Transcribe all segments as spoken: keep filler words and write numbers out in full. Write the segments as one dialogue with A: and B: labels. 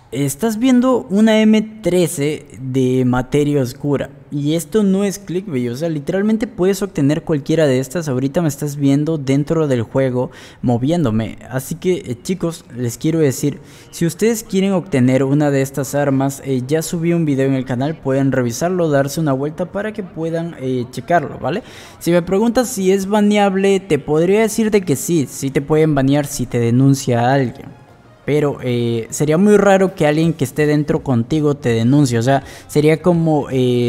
A: Estás viendo una eme trece de materia oscura y esto no es clickbait, o sea, literalmente puedes obtener cualquiera de estas. Ahorita me estás viendo dentro del juego moviéndome, así que eh, chicos, les quiero decir, si ustedes quieren obtener una de estas armas, eh, ya subí un video en el canal, pueden revisarlo, darse una vuelta para que puedan eh, checarlo, ¿vale? Si me preguntas si es baneable, te podría decir de que sí, sí te pueden banear si te denuncia a alguien. Pero eh, sería muy raro que alguien que esté dentro contigo te denuncie. O sea, sería como eh,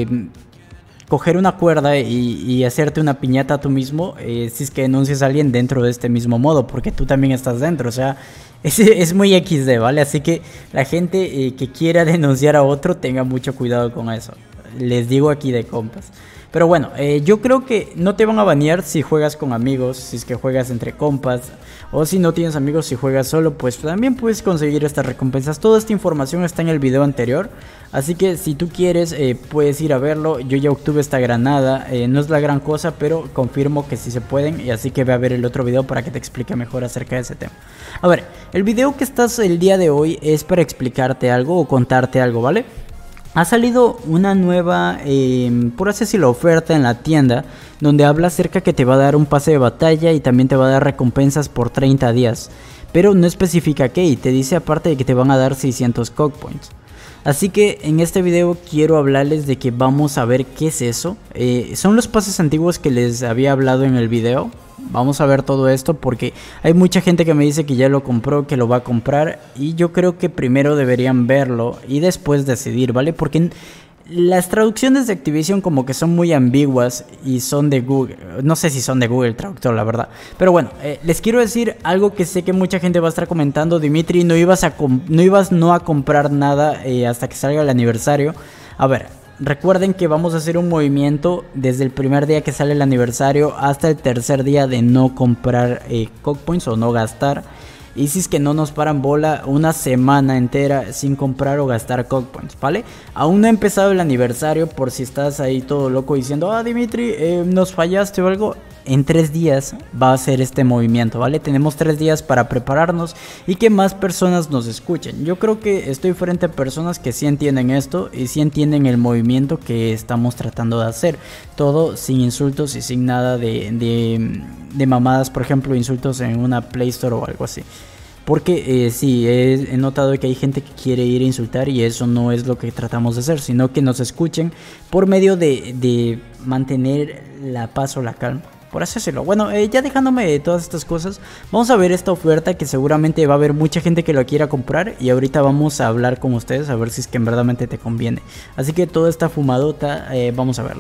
A: coger una cuerda y, y hacerte una piñata tú mismo eh, si es que denuncias a alguien dentro de este mismo modo, porque tú también estás dentro. O sea, es, es muy equis de, ¿vale? Así que la gente eh, que quiera denunciar a otro tenga mucho cuidado con eso. Les digo aquí de compas. Pero bueno, eh, yo creo que no te van a banear si juegas con amigos, si es que juegas entre compas, o si no tienes amigos, si juegas solo, pues también puedes conseguir estas recompensas. Toda esta información está en el video anterior, así que si tú quieres eh, puedes ir a verlo. Yo ya obtuve esta granada, eh, no es la gran cosa, pero confirmo que sí se pueden, y así que ve a ver el otro video para que te explique mejor acerca de ese tema. A ver, el video que estás el día de hoy es para explicarte algo o contarte algo, ¿vale? Ha salido una nueva, eh, por así decirlo, oferta en la tienda, donde habla acerca que te va a dar un pase de batalla y también te va a dar recompensas por treinta días. Pero no especifica qué, y te dice aparte de que te van a dar seiscientos cog points. Así que en este video quiero hablarles de que vamos a ver qué es eso. Eh, son los pases antiguos que les había hablado en el video. Vamos a ver todo esto porque hay mucha gente que me dice que ya lo compró, que lo va a comprar, y yo creo que primero deberían verlo y después decidir, ¿vale? Porque las traducciones de Activision como que son muy ambiguas y son de Google. No sé si son de Google Traductor, la verdad. Pero bueno, eh, les quiero decir algo que sé que mucha gente va a estar comentando. Dimitri, no ibas a no ibas no a comprar nada eh, hasta que salga el aniversario. A ver, recuerden que vamos a hacer un movimiento desde el primer día que sale el aniversario hasta el tercer día de no comprar eh, cog points o no gastar. Y si es que no nos paran bola una semana entera sin comprar o gastar cog points, ¿vale? Aún no ha empezado el aniversario, por si estás ahí todo loco diciendo, ah, Dimitri, eh, nos fallaste o algo. En tres días va a ser este movimiento, ¿vale? Tenemos tres días para prepararnos y que más personas nos escuchen. Yo creo que estoy frente a personas que sí entienden esto y sí entienden el movimiento que estamos tratando de hacer. Todo sin insultos y sin nada de, de, de mamadas, por ejemplo, insultos en una Play Store o algo así. Porque eh, sí, he, he notado que hay gente que quiere ir a insultar y eso no es lo que tratamos de hacer, sino que nos escuchen por medio de, de mantener la paz o la calma, por así decirlo. Bueno, eh, ya dejándome de todas estas cosas, vamos a ver esta oferta que seguramente va a haber mucha gente que lo quiera comprar, y ahorita vamos a hablar con ustedes a ver si es que en verdad te conviene. Así que toda esta fumadota, eh, vamos a verlo.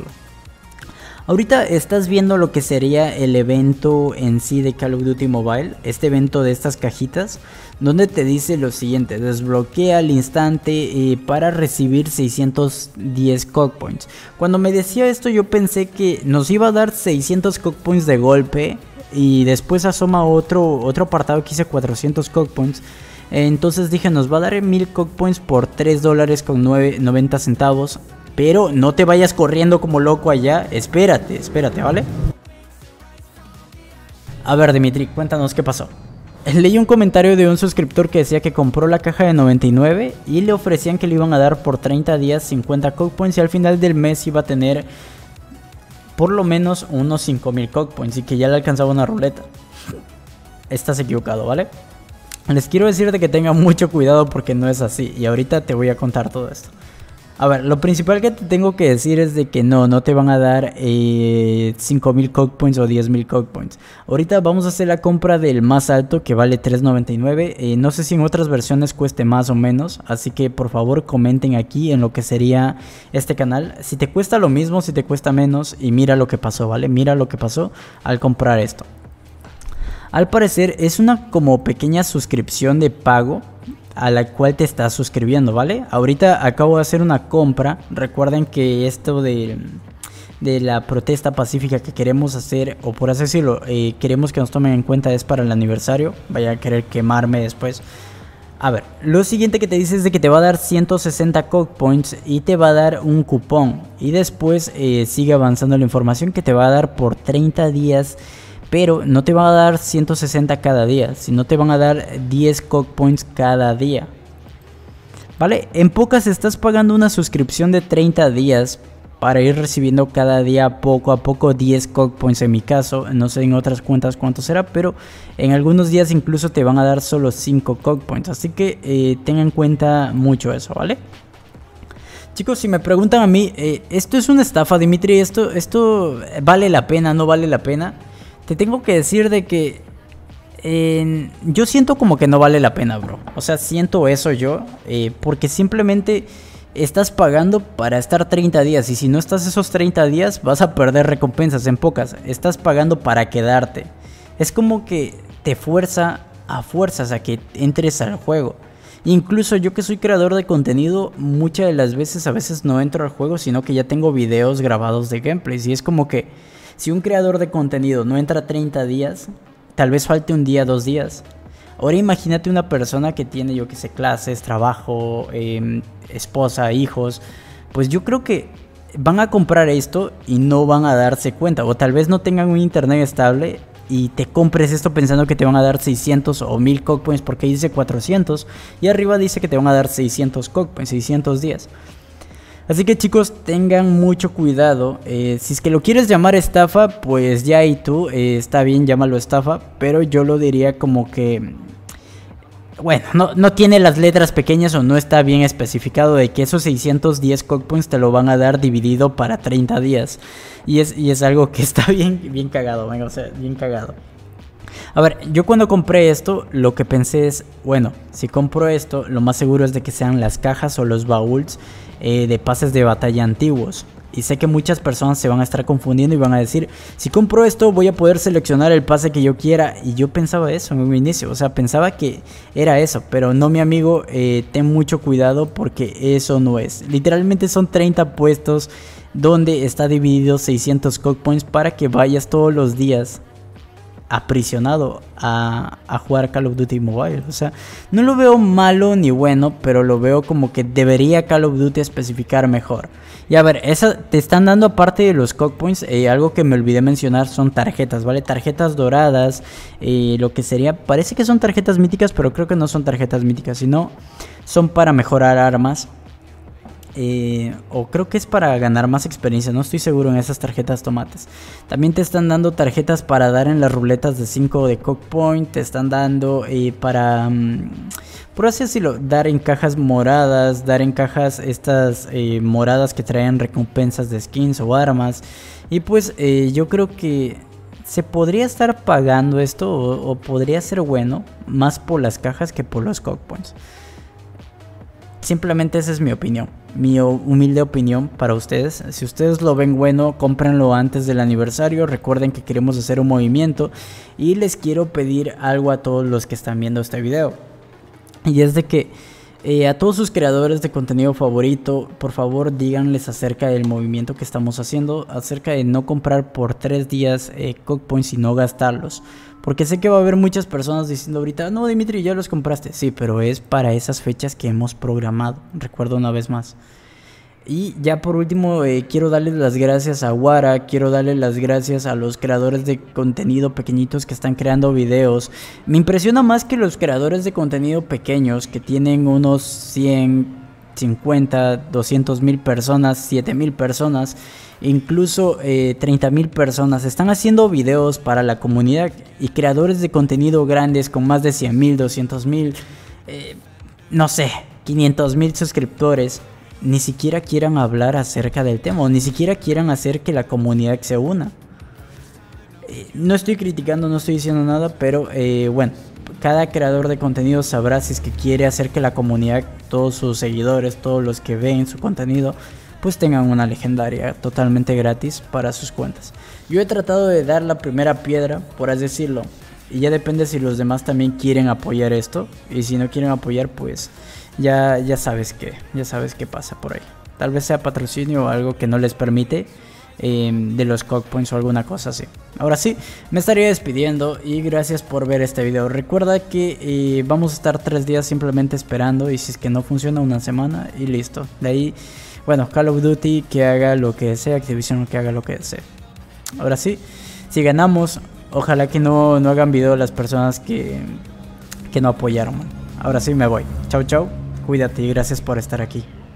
A: Ahorita estás viendo lo que sería el evento en sí de Call of Duty Mobile, este evento de estas cajitas, donde te dice lo siguiente: desbloquea al instante eh, para recibir seiscientos diez cog points. Cuando me decía esto yo pensé que nos iba a dar seiscientos cog points de golpe, y después asoma otro, otro apartado que dice cuatrocientos cog points. Entonces dije, nos va a dar mil cog points por tres dólares con noventa centavos. Pero no te vayas corriendo como loco allá, espérate, espérate, ¿vale? A ver, Dimitri, cuéntanos qué pasó. Leí un comentario de un suscriptor que decía que compró la caja de noventa y nueve y le ofrecían que le iban a dar por treinta días cincuenta cog points, y al final del mes iba a tener por lo menos unos cinco mil cog points y que ya le alcanzaba una ruleta. Estás equivocado, ¿vale? Les quiero decir de que tengan mucho cuidado porque no es así, y ahorita te voy a contar todo esto. A ver, lo principal que te tengo que decir es de que no, no te van a dar eh, cinco mil cog points o diez mil cog points. Ahorita vamos a hacer la compra del más alto, que vale tres noventa y nueve. Eh, no sé si en otras versiones cueste más o menos, así que por favor comenten aquí en lo que sería este canal si te cuesta lo mismo, si te cuesta menos, y mira lo que pasó, ¿vale? Mira lo que pasó al comprar esto. Al parecer es una como pequeña suscripción de pago a la cual te estás suscribiendo, ¿vale? Ahorita acabo de hacer una compra. Recuerden que esto de, de la protesta pacífica que queremos hacer, o por así decirlo, eh, queremos que nos tomen en cuenta, es para el aniversario. Vaya a querer quemarme después. A ver, lo siguiente que te dice es de que te va a dar ciento sesenta cog points y te va a dar un cupón. Y después eh, sigue avanzando la información que te va a dar por treinta días. Pero no te van a dar ciento sesenta cada día, sino te van a dar diez cog points cada día. ¿vale? En pocas estás pagando una suscripción de treinta días para ir recibiendo cada día poco a poco diez C O G Points en mi caso. No sé en otras cuentas cuánto será, pero en algunos días incluso te van a dar solo cinco C O G Points. Así que eh, tengan en cuenta mucho eso, ¿vale? Chicos, si me preguntan a mí, eh, ¿esto es una estafa, Dimitri? ¿Esto, ¿Esto vale la pena? ¿No vale la pena? Te tengo que decir de que eh, yo siento como que no vale la pena, bro. O sea, siento eso yo, eh, porque simplemente estás pagando para estar treinta días. Y si no estás esos treinta días, vas a perder recompensas en pocas. Estás pagando para quedarte. Es como que te fuerza a fuerzas a que entres al juego. Incluso yo que soy creador de contenido, muchas de las veces a veces no entro al juego, sino que ya tengo videos grabados de gameplays. Y es como que si un creador de contenido no entra treinta días, tal vez falte un día, dos días. Ahora imagínate una persona que tiene, yo que sé, clases, trabajo, eh, esposa, hijos. Pues yo creo que van a comprar esto y no van a darse cuenta. O tal vez no tengan un internet estable y te compres esto pensando que te van a dar seiscientos o mil C O G Points, porque dice cuatrocientos y arriba dice que te van a dar seiscientos C O G Points, seiscientos días. Así que chicos, tengan mucho cuidado. Eh, si es que lo quieres llamar estafa, pues ya y tú, eh, está bien, llámalo estafa. Pero yo lo diría como que, bueno, no, no tiene las letras pequeñas o no está bien especificado de que esos seiscientos diez C O G Points te lo van a dar dividido para treinta días. Y es, y es algo que está bien, bien cagado, venga, o sea, bien cagado. A ver, yo cuando compré esto, lo que pensé es, bueno, si compro esto, lo más seguro es de que sean las cajas o los baúls eh, de pases de batalla antiguos. Y sé que muchas personas se van a estar confundiendo y van a decir, si compro esto voy a poder seleccionar el pase que yo quiera. Y yo pensaba eso en un inicio, o sea, pensaba que era eso. Pero no, mi amigo, eh, ten mucho cuidado porque eso no es. Literalmente son treinta puestos donde está dividido seiscientos C O G Points para que vayas todos los días aprisionado a, a jugar Call of Duty Mobile. O sea, no lo veo malo ni bueno, pero lo veo como que debería Call of Duty especificar mejor. Y a ver, esa te están dando aparte de los C O G Points, eh, algo que me olvidé mencionar son tarjetas, ¿vale? Tarjetas doradas, eh, lo que sería, parece que son tarjetas míticas, pero creo que no son tarjetas míticas, sino son para mejorar armas. Eh, o creo que es para ganar más experiencia, no estoy seguro en esas tarjetas tomates. También te están dando tarjetas para dar en las ruletas de cinco de C O G Point. Te están dando eh, para, um, por así decirlo, dar en cajas moradas, dar en cajas estas eh, moradas que traen recompensas de skins o armas. Y pues eh, yo creo que se podría estar pagando esto o, o podría ser bueno más por las cajas que por los C O G Points. Simplemente esa es mi opinión, mi humilde opinión para ustedes. Si ustedes lo ven bueno, cómprenlo antes del aniversario. Recuerden que queremos hacer un movimiento y les quiero pedir algo a todos los que están viendo este video. Y es de que eh, a todos sus creadores de contenido favorito, por favor díganles acerca del movimiento que estamos haciendo, acerca de no comprar por tres días eh, C O G Points y no gastarlos. Porque sé que va a haber muchas personas diciendo ahorita, no Dimitri, ya los compraste. Sí, pero es para esas fechas que hemos programado, recuerdo una vez más. Y ya por último, eh, quiero darles las gracias a Wara, quiero darle las gracias a los creadores de contenido pequeñitos que están creando videos. Me impresiona más que los creadores de contenido pequeños que tienen unos cien, cincuenta, doscientos mil personas, siete mil personas, incluso eh, treinta mil personas. Están haciendo videos para la comunidad y creadores de contenido grandes con más de cien mil, doscientos mil, eh, no sé, quinientos mil suscriptores. Ni siquiera quieran hablar acerca del tema o ni siquiera quieran hacer que la comunidad se una. Eh, no estoy criticando, no estoy diciendo nada, pero eh, bueno, cada creador de contenido sabrá si es que quiere hacer que la comunidad, todos sus seguidores, todos los que ven su contenido, pues tengan una legendaria totalmente gratis para sus cuentas. Yo he tratado de dar la primera piedra, por así decirlo, y ya depende si los demás también quieren apoyar esto. Y si no quieren apoyar, pues ya, ya sabes que, ya sabes qué pasa por ahí. Tal vez sea patrocinio o algo que no les permite eh, de los C O G Points o alguna cosa así. Ahora sí, me estaría despidiendo y gracias por ver este video. Recuerda que eh, vamos a estar tres días simplemente esperando, y si es que no funciona, una semana y listo. De ahí, bueno, Call of Duty que haga lo que desee, Activision que haga lo que desee. Ahora sí, si ganamos, ojalá que no, no hagan video las personas que, que no apoyaron, man. Ahora sí me voy. Chau, chau. Cuídate y gracias por estar aquí.